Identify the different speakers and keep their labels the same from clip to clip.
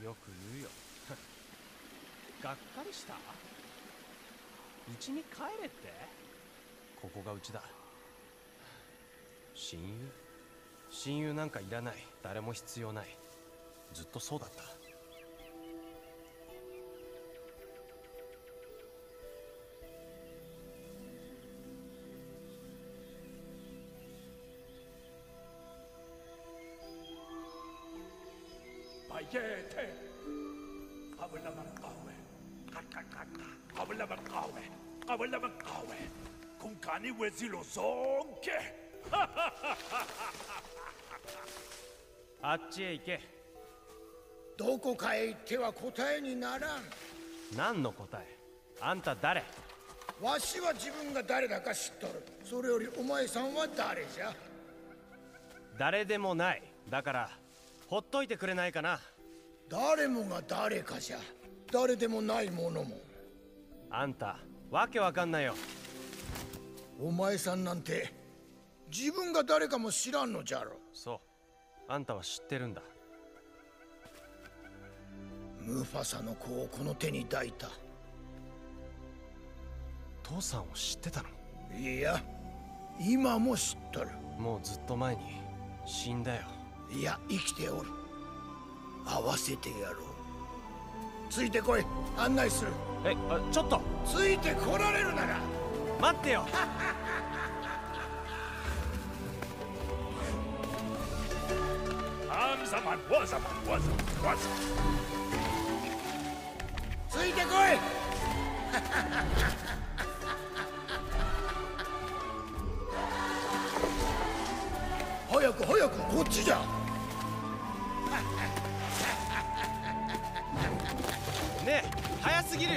Speaker 1: よく言うよ。がっかりした？家に帰れって？ここが家だ。親友なんかいらない。誰も必要ない。ずっとそうだった。あっちへ行け。
Speaker 2: どこかへ行っては答えにならん。
Speaker 1: 何の答え？あんた誰？
Speaker 2: わしは自分が誰だか知っとる。それよりお前さんは誰じゃ？
Speaker 1: 誰でもない。だからほっといてくれないかな。
Speaker 2: 誰もが誰かじゃ。誰でもないものも。
Speaker 1: あんたわけわかんないよ。
Speaker 2: お前さんなんて自分が誰かも知らんのじゃろ。
Speaker 1: そう、あんたは知ってるんだ。
Speaker 2: ムファサの子をこの手に抱いた。
Speaker 1: 父さんを知ってたの？
Speaker 2: いや、今も知っとる。
Speaker 1: もうずっと前に死んだよ。
Speaker 2: いや、生きておる。会わせてやろう。ついてこい、案内する。
Speaker 1: ちょっと
Speaker 2: ついてこられるなら
Speaker 1: 待ってよ。
Speaker 2: ついてこい。早く早く、こっちじゃ。
Speaker 1: ねえ、早すぎるよ。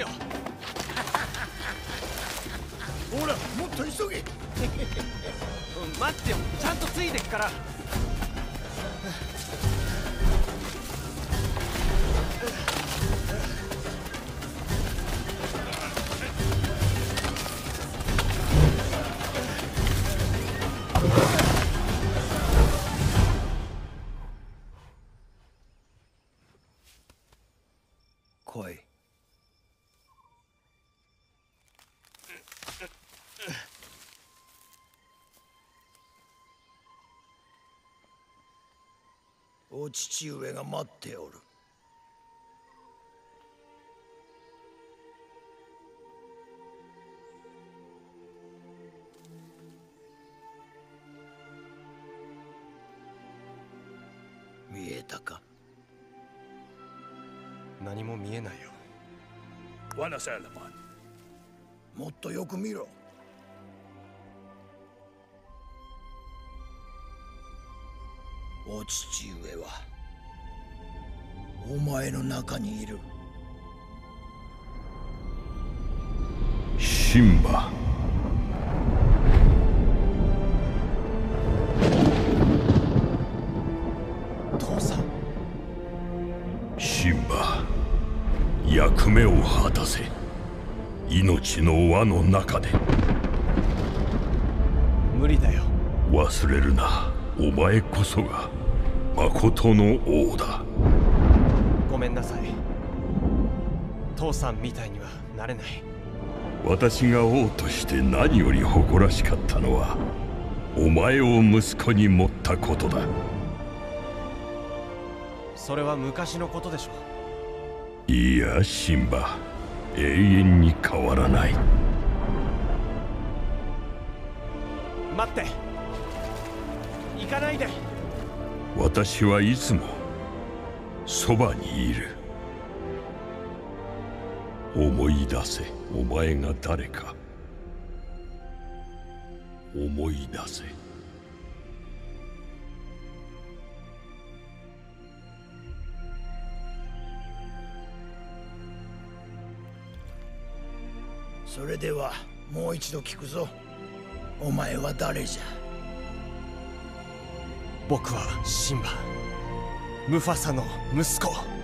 Speaker 2: ほら、もっと急げ。
Speaker 1: 待ってよ、ちゃんとついてくから。
Speaker 2: 来い。お父上が待っておる。見えたか？
Speaker 1: 何も見えないよ。
Speaker 2: もっとよく見ろ。お父上はお前の中にいる。
Speaker 3: シンバ。
Speaker 1: 父さん。
Speaker 3: シンバ、役目を果たせ。命の輪の中で。
Speaker 1: 無理だよ。
Speaker 3: 忘れるな。お前こそが誠の王だ。
Speaker 1: ごめんなさい。父さんみたいにはなれない。
Speaker 3: 私が王として何より誇らしかったのは、お前を息子に持ったことだ。
Speaker 1: それは昔のことでしょ。
Speaker 3: いや、シンバ、永遠に変わらない。
Speaker 1: 待って、行かないで。
Speaker 3: 私はいつもそばにいる。思い出せ、お前が誰か。思い出せ。
Speaker 2: それではもう一度聞くぞ。お前は誰じゃ？
Speaker 1: 僕はシンバ、ムファサの息子。